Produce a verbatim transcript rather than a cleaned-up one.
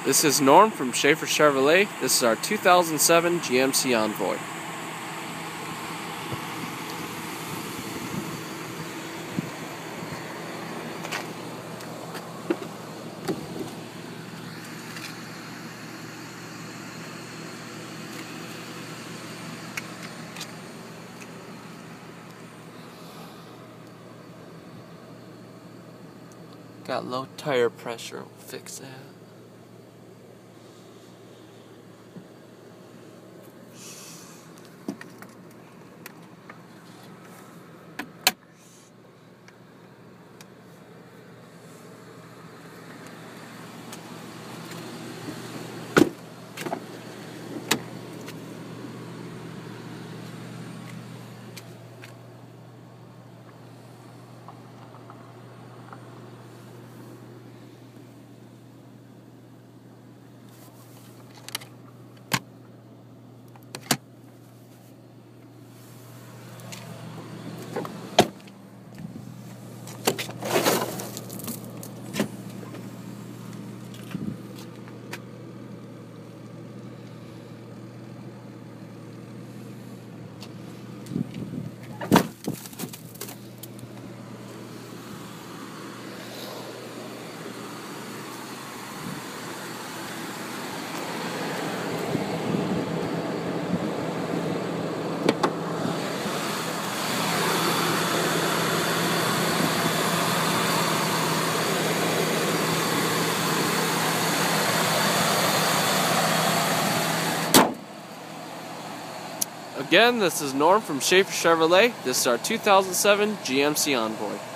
This is Norm from Schafer Chevrolet. This is our two thousand seven G M C Envoy. Got low tire pressure. We'll fix that. Again, this is Norm from Schafer Chevrolet. This is our two thousand seven G M C Envoy.